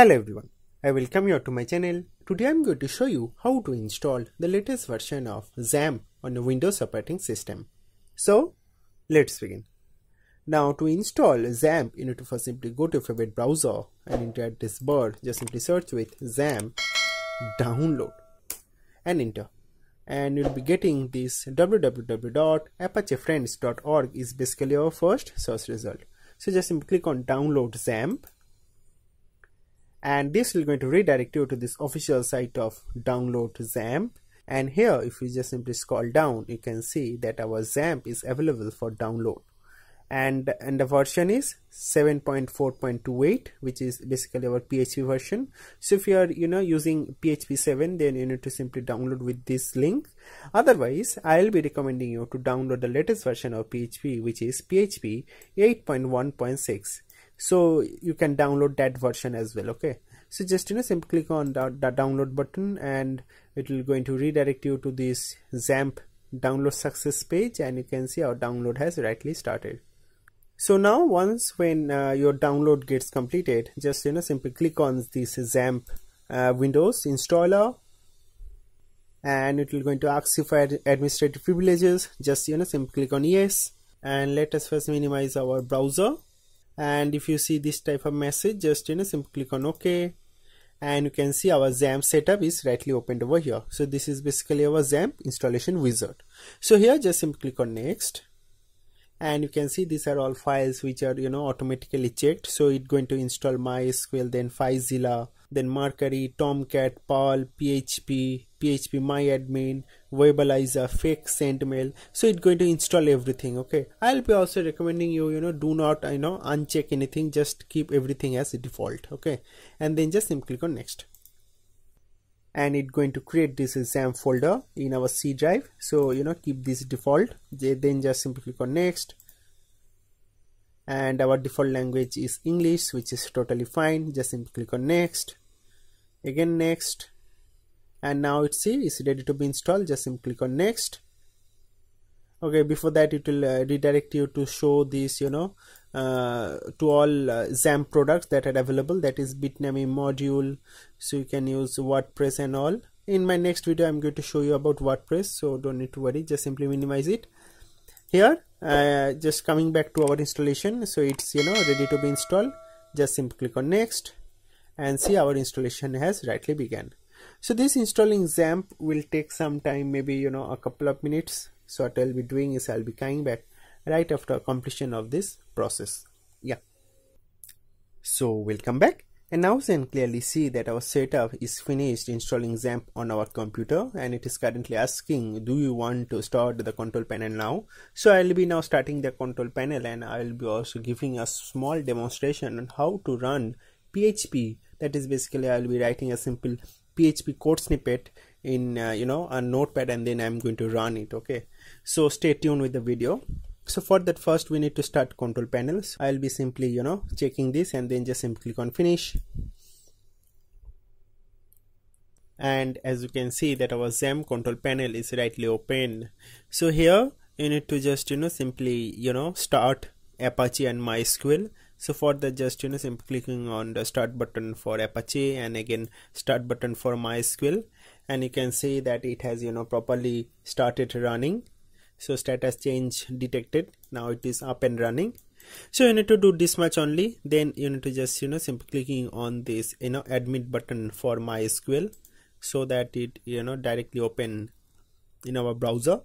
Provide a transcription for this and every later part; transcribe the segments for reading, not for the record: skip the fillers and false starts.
Hello everyone, I welcome you to my channel. Today I am going to show you how to install the latest version of Xampp on a Windows operating system. So let's begin. Now to install Xampp, you need to first simply go to your favorite browser and enter this bar. Just simply search with Xampp download and enter. And you'll be getting this www.apachefriends.org is basically our first search result. So just simply click on download Xampp. And this will going to redirect you to this official site of download Xampp. And here if you just simply scroll down, you can see that our Xampp is available for download, and the version is 7.4.28, which is basically our PHP version. So if you are using PHP 7, then you need to simply download with this link. Otherwise I'll be recommending you to download the latest version of PHP, which is PHP 8.1.6. so you can download that version as well. Okay, so just simply click on the download button and it will going to redirect you to this Xampp download success page, and you can see our download has rightly started. So now once when your download gets completed, just simply click on this Xampp Windows installer, and it will going to ask you for administrative privileges. Just simply click on yes, and let us first minimize our browser. And if you see this type of message, just simply click on OK, and you can see our Xampp setup is rightly opened over here. So this is basically our Xampp installation wizard. So here just simply click on next, and you can see these are all files which are automatically checked. So it's going to install MySql, then FileZilla, then Mercury, Tomcat, Perl, PHP, Phpmyadmin, Webalizer, Fake Sendmail. So it's going to install everything. Okay, I'll be also recommending you do not uncheck anything, just keep everything as a default. Okay, and then just simply click on next, and it's going to create this Xampp folder in our C drive. So keep this default, then just simply click on next, and our default language is English, which is totally fine. Just simply click on next, again next, and now it's ready to be installed. Just simply click on next. Okay, before that it will redirect you to show this to all Xampp products that are available, that is Bitnami module, so you can use WordPress and all. In my next video I'm going to show you about WordPress, so don't need to worry, just simply minimize it. Here just coming back to our installation, so it's ready to be installed. Just simply click on next, and see our installation has rightly begun. So this installing Xampp will take some time, maybe a couple of minutes. So what I'll be doing is I'll be coming back right after completion of this process. Yeah, so we'll come back, and now you can clearly see that our setup is finished installing Xampp on our computer, and it is currently asking, do you want to start the control panel now? So I'll be now starting the control panel, and I'll be also giving a small demonstration on how to run PHP. That is basically I'll be writing a simple PHP Core Snippet in a notepad, and then I'm going to run it. Okay, so stay tuned with the video. So for that, first we need to start control panels. I'll be simply checking this, and then just simply click on finish, and as you can see that our Xampp control panel is rightly open. So here you need to just simply start Apache and MySql. So for that, just simply clicking on the start button for Apache, and again start button for MySql, and you can see that it has properly started running. So status change detected, now it is up and running. So you need to do this much only. Then you need to just simply clicking on this admit button for MySql, so that it directly open in our browser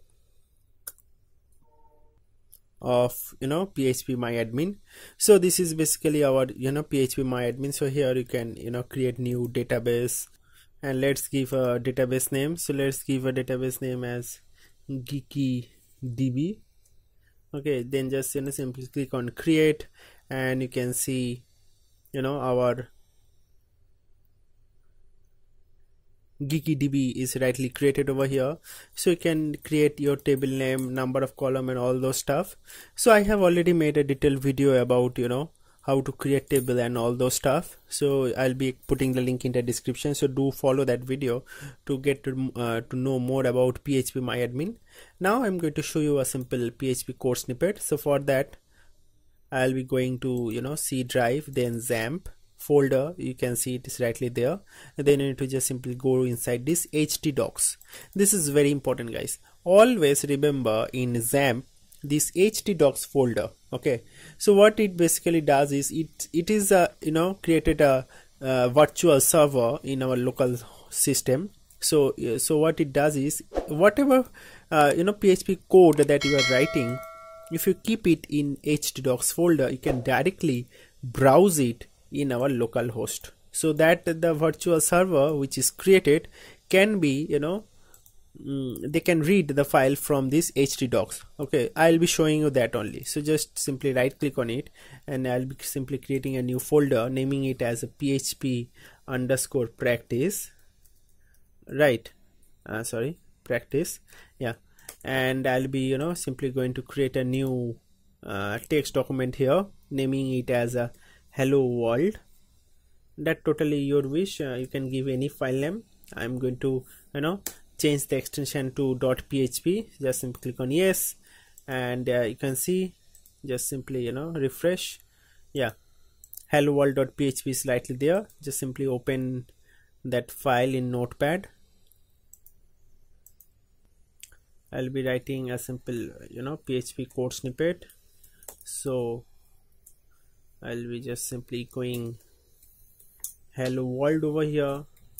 of Phpmyadmin. So this is basically our Phpmyadmin. So here you can create new database, and let's give a database name. So let's give a database name as GeekyDB. Okay, then just simply click on create, and you can see our GeekyDB is rightly created over here. So you can create your table name, number of column, and all those stuff. So I have already made a detailed video about how to create table and all those stuff. So I'll be putting the link in the description, so do follow that video to get to know more about Phpmyadmin. Now I'm going to show you a simple PHP Core Snippet. So for that I'll be going to C drive, then Xampp, folder, you can see it is rightly there. And then you need to just simply go inside this htdocs. This is very important, guys. Always remember in Xampp this htdocs folder. Okay, so what it basically does is it is created a virtual server in our local system. So what it does is whatever PHP code that you are writing, if you keep it in htdocs folder, you can directly browse it in our local host, so that the virtual server which is created can be they can read the file from this htdocs. Okay, I'll be showing you that only. So just simply right click on it, and I'll be simply creating a new folder, naming it as a php_practice, right? Practice, yeah. And I'll be simply going to create a new text document here, naming it as a hello world. That totally your wish. You can give any file name. I'm going to change the extension to .php. Just simply click on yes, and you can see, just simply refresh. Yeah, hello world.php is slightly there. Just simply open that file in notepad. I'll be writing a simple PHP Core Snippet. So I'll be just simply echoing hello world over here.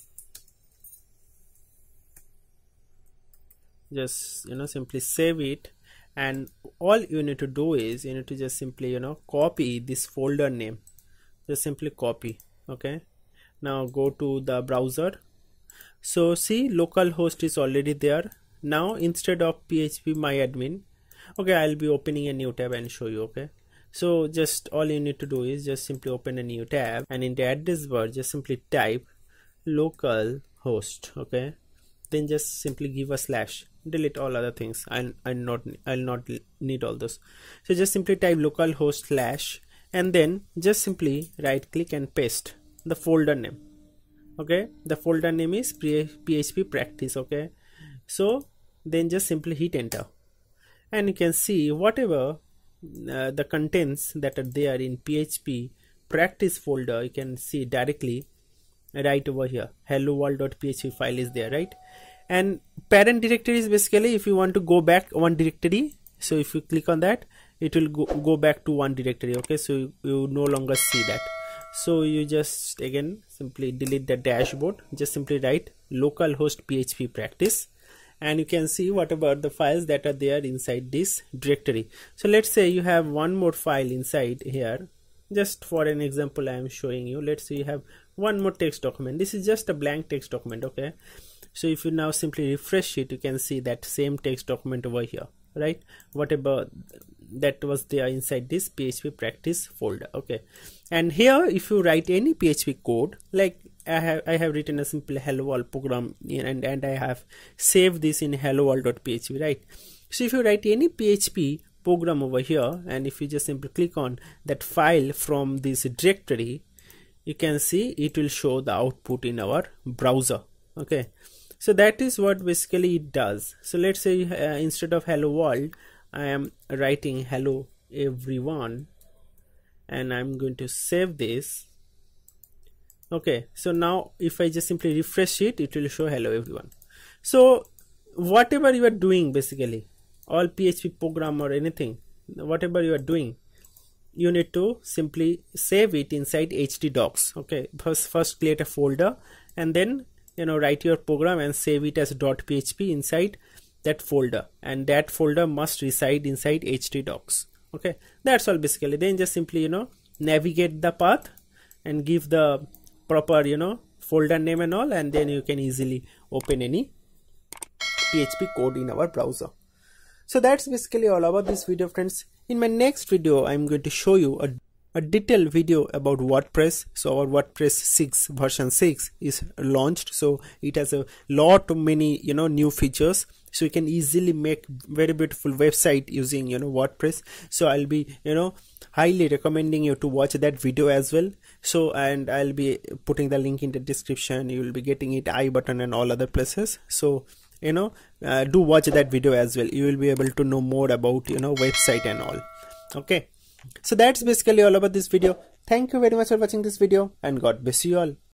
Just simply save it, and all you need to do is you need to just simply copy this folder name. Just simply copy. Okay, now go to the browser. So see, localhost is already there. Now instead of Phpmyadmin, okay, I'll be opening a new tab and show you. Okay, so just all you need to do is just simply open a new tab, and in the address bar just simply type localhost. Okay, then just simply give a slash. Delete all other things. I'll not need all those. So just simply type localhost / and then just simply right click and paste the folder name. Okay, the folder name is PHP practice. Okay, so then just simply hit enter, and you can see whatever the contents that are there in PHP practice folder, you can see directly right over here. Hello world.php file is there, right? And parent directory is basically if you want to go back one directory. So if you click on that, it will go back to one directory. Okay, so you no longer see that. So you just again simply delete the dashboard. Just simply write localhost php practice, and you can see whatever the files that are there inside this directory. So let's say you have one more file inside here. Just for an example I am showing you. Let's say you have one more text document. This is just a blank text document. Okay, so if you now simply refresh it, you can see that same text document over here, right? Whatever that was there inside this PHP practice folder. Okay, and here if you write any PHP code, like I have written a simple hello world program, and I have saved this in hello world.php, right? So if you write any PHP program over here, and if you just simply click on that file from this directory, you can see it will show the output in our browser. Okay, so that is what basically it does. So let's say instead of hello world, I am writing hello everyone, and I'm going to save this. Okay, so now if I just simply refresh it, it will show hello everyone. So whatever you are doing, basically all PHP program or anything, whatever you are doing, you need to simply save it inside htdocs. Okay, first create a folder, and then write your program and save it as .php inside that folder, and that folder must reside inside htdocs. Okay, that's all basically. Then just simply navigate the path and give the proper folder name and all, and then you can easily open any PHP code in our browser. So that's basically all about this video, friends. In my next video I'm going to show you a detailed video about WordPress. So our WordPress 6 version 6 is launched, so it has a lot of many new features, so you can easily make very beautiful website using WordPress. So I'll be highly recommending you to watch that video as well. So, and I'll be putting the link in the description. You will be getting it I button and all other places. So do watch that video as well. You will be able to know more about website and all. Okay, so that's basically all about this video. Thank you very much for watching this video and God bless you all.